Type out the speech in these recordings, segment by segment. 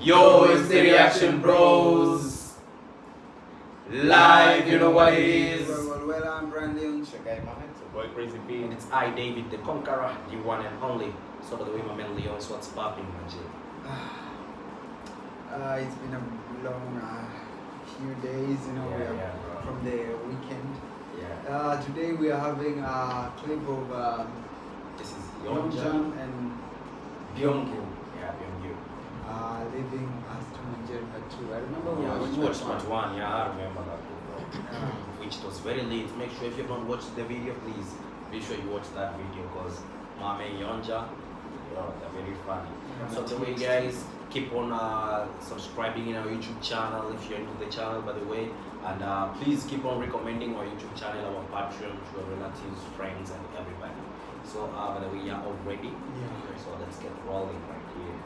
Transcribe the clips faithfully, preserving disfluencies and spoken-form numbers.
Yo, it's the Reaction Bros. Live, you know what it is. Well, well, well, I'm Brandon. It's your guy, Mohammed. It's your boy Crazy P. And it's I, David, the Conqueror, the one and only. So, by the way, my man Leon, so what's popping, my G? Uh, it's been a long uh, few days, you know, Yeah, we are yeah, from the weekend. Yeah. Uh, today we are having a clip of um, This is Yeonjun Yeonjun and Byungyu. Yeah, Byungyu. uh, living as Tom and Jerry part two. I remember we Yeah, watched we watched part part one. Yeah, I remember that too, bro. Yeah. Which was very late. Make sure if you've not watched the video, please be sure you watch that video because my man Yeonjun, you know, they're very funny. Yeah, So the way, guys, keep on uh, subscribing in our YouTube channel if you're into the channel, by the way, and uh, please keep on recommending our YouTube channel, our Patreon, to your relatives, friends, and everybody. So uh, by the way, you're all ready. Yeah. So let's get rolling right here.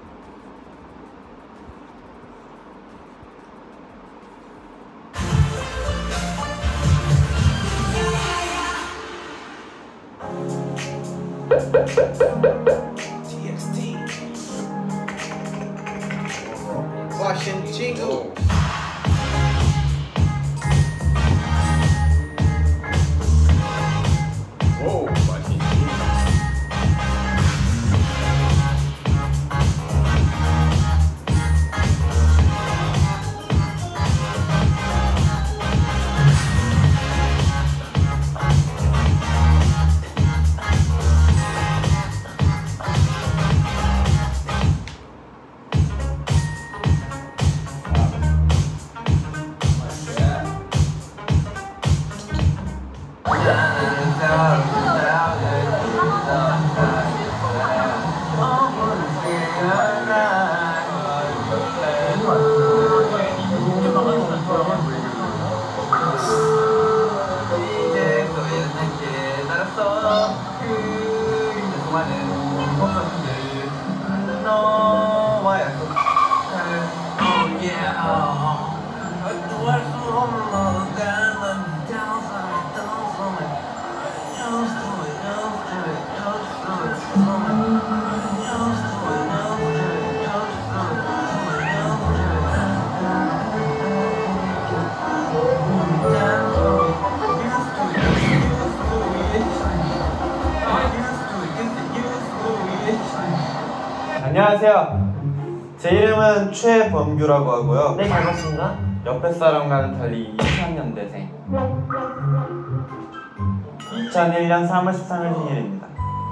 T X T. Washington Jingle. Whoa, watching 안녕하세요. 제 이름은 최범규라고 하고요. 네, 반갑습니다. 옆에 사람과는 달리 이천 년대생. 이천일 년 삼월 십삼일 생일입니다.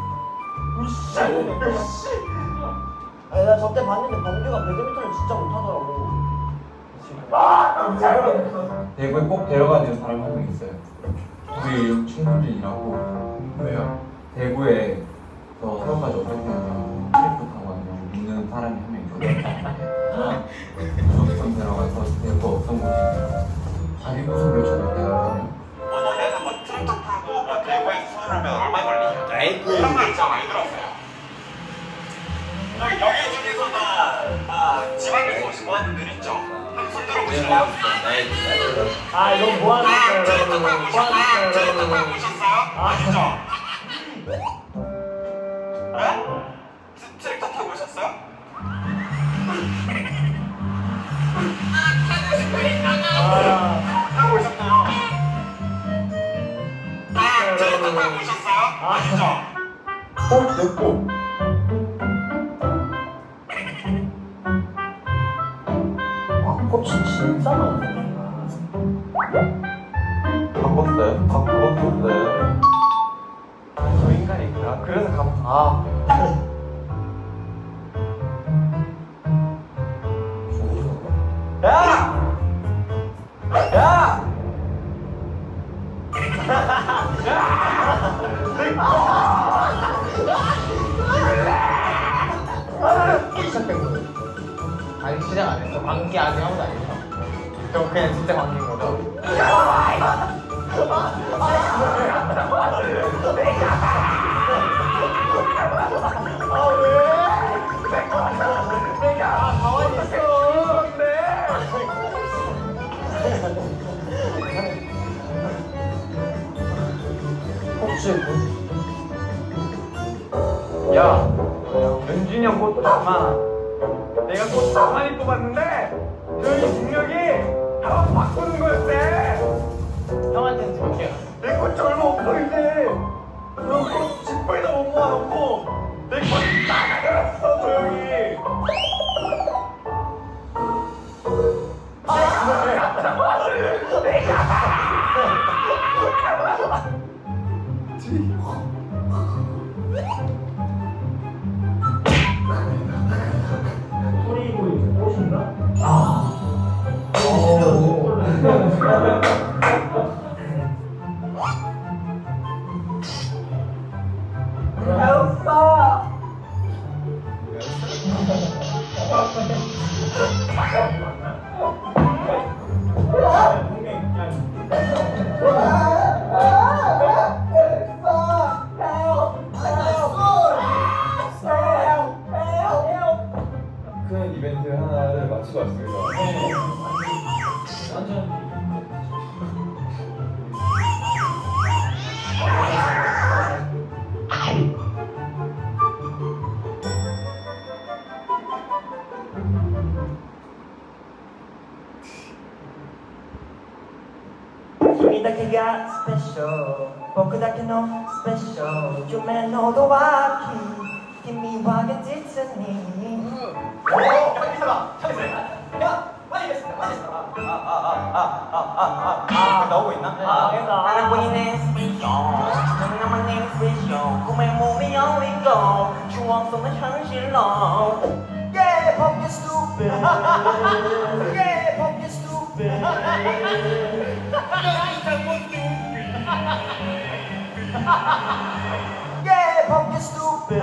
아니, 나 저때 봤는데 범규가 배드민턴을 진짜 못하더라고. 대구에 꼭 데려가야 되는 사람 한 명 있어요. 우리 친구들이라고. 왜요? 대구에서 서울까지 어떻게 하냐고 트리프 타고 하냐고 묻는 사람이 한 명 있거든요. 무조건 데려가서 대구 어떤 곳인지 자기 무슨 열차를 데려가면 내가 뭐 트랙터 타고 뭐 대구에서 서울하면 얼마 걸리냐? 아이고. 그런 거 있잖아, 많이 들었어요. 여기 여기 중에서도 아 지방에서 오신 분들 있죠? 한번 손 들어보실래요? 아, 이거 뭐 하는 거예요, 트랙터 여러분? 타고 뭐 오셨어요? 하는 트랙터 거예요, 타고 오셨어요? 아니죠? 네? 트- 트랙터 타고 오셨어요? 아, 타고 오셨나요? 아, 트랙터 타고 오셨어요? 아니죠? 어? 내 꽃! 아, 꽃이 진짜 많네. 바꿨어요? 바, 바꿨어요? 저 인간이 아 그래서 감.. 아 야! 야! 시작된 거예요. 아직 시작 안 했어. 관계 아직 아무도 안 했어. 저 그냥 진짜 관계인 거죠. 아 왜? 내가 가만히 있어. 근데. 혹시 야, 은준이 형 꽃도 잘 많아. 내가 꽃 가만히 뽑았는데 저희 능력이 다 바꾸는 거였대. 형한테는 지금 기억 내 꽃 얼마 없어 이제. 너꽃 지퍼에다 못 모아놓고 내 꽃 다 가져갔어 조용히. 큰 이벤트 하나를 마치고 왔습니다. 君だけがスペシャル僕だけのスペシャル夢のドアキ君は現実に 나오고 있나? 나는 본인의 스페셜 너는 나만의 스페셜 꿈의 몸이 열리고 추억 속의 현실로 Yeah, pop you stupid Yeah, pop you stupid Yeah, pop you stupid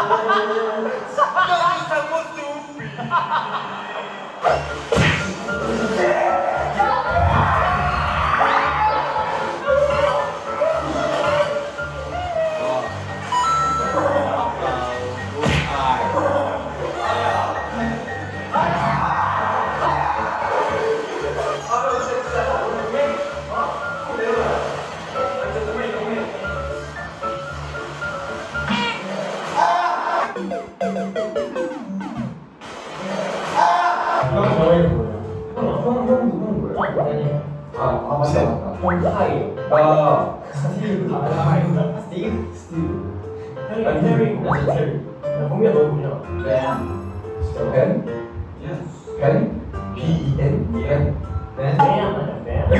아, 맞다, 맞다. 아, 스티브. 아, 스티브? 스티브. 해리, 해리, 나 해리. 공미야 너 뭐냐? 벤. 벤? Yes. 벤? B E N? 벤? 벤? 뱀 아니야 뱀?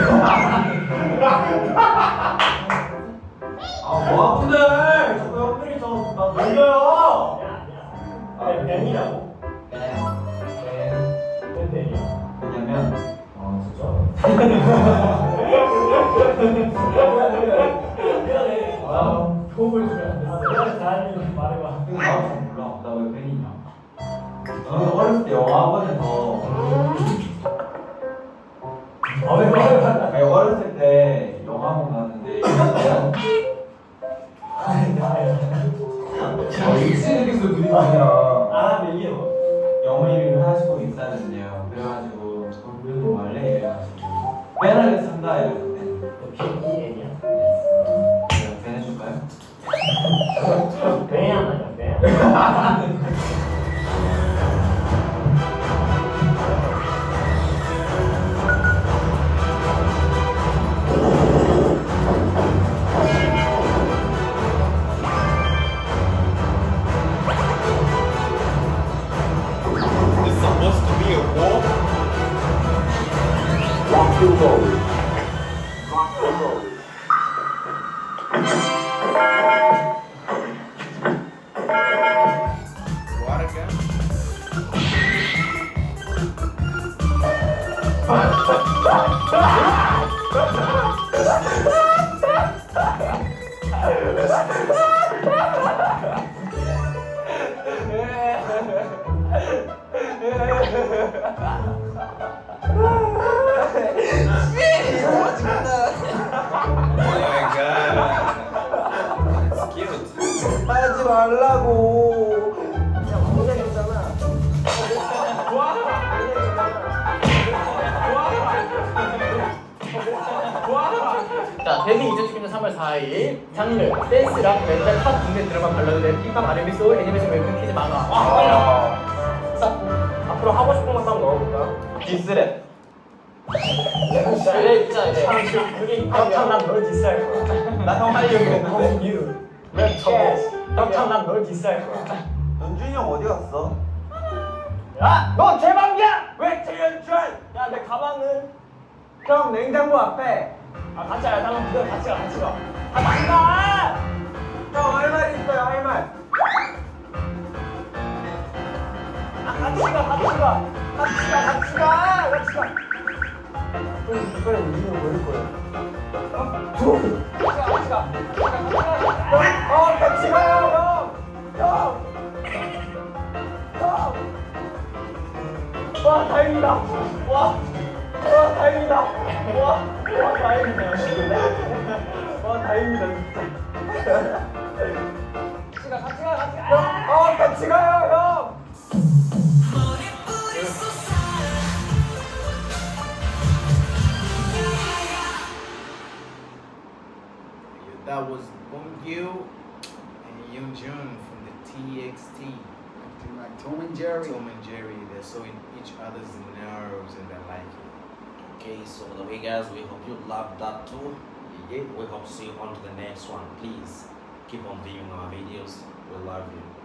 아, 뭐 아픈데? 자꾸 형들이 저나 놀려요. 아 뱀이라고? 벤. 뱀 뱀이야. 왜냐면, 어, 진짜. 아 호흡을 주면 안 돼. 내가 잘하는 말해봐. 나도 몰라. 나 왜 벤이냐? 저는 어렸을 때 영화 학원에서 아왜 말해봐. 아니, 어렸을 때 영화 학원 갔는데 어, 일시적에서 눈이 아니야. 아 얘기해 봐. 영어 이름을 하나씩 꼭 있었는데요. 그래가지고 그래도 말래 이래가지고 벤하겠습니다 이랬는데 너 B E N이야? 제가 벤 해줄까요? 뱀 아니야 뱀? It's supposed to be a war. Rock the road. Rock the road. What again? Oh my god. It's cute. 하지 말라고 그냥 공작이잖아 자, 데뷔 이천십구 년 삼월 사일 장르 댄스, 락, 멘탈, 팝, 국내 드라마 발라드, 랩, 힙합, 알앤비, 소울, 애니메이션, 웹툰, 키즈, 만화. 와, 빨라. 앞으로 하고 싶은 거 한번 넣어볼까? 디스랩. 진짜 진짜 그게 힙합이야. 난널 디스할 거야. 나 형 하려고 했는데. 랩 처음. 형참 난널 디스할 거야. 연준이 형 어디 갔어? 야, 너 제 방이야! 왜 재연준? 야, 내 가방은 형 냉장고 앞에. 아, 같이 가. 나랑 그대 같이 가. 같이 가. 같이 가. 형 할 말 있어요. 할 말. 아, 같이 가. 같이 가. 같이 가. 같이 가. 같이 가. 형, 이번에 우리는 모일 거야. 어? 같이 가. 같이 가. 같이 가. 어, 같이 가요, 형. 형. 형. 와 다행이다. 와, 와 다행이다. 와, 와 다행이다. 와 다행이다 진짜. 같이 가, 같이 가, 같이 가. 형, 어 같이 가요, 형. That was Bongyu and Yoonjun from the T X T. Acting like Tom and Jerry. Tom and Jerry, they're so in each other's nerves and they like it. Okay, so the way guys, we hope you loved that too. Yeah. We hope to see you on to the next one. Please keep on viewing our videos. We love you.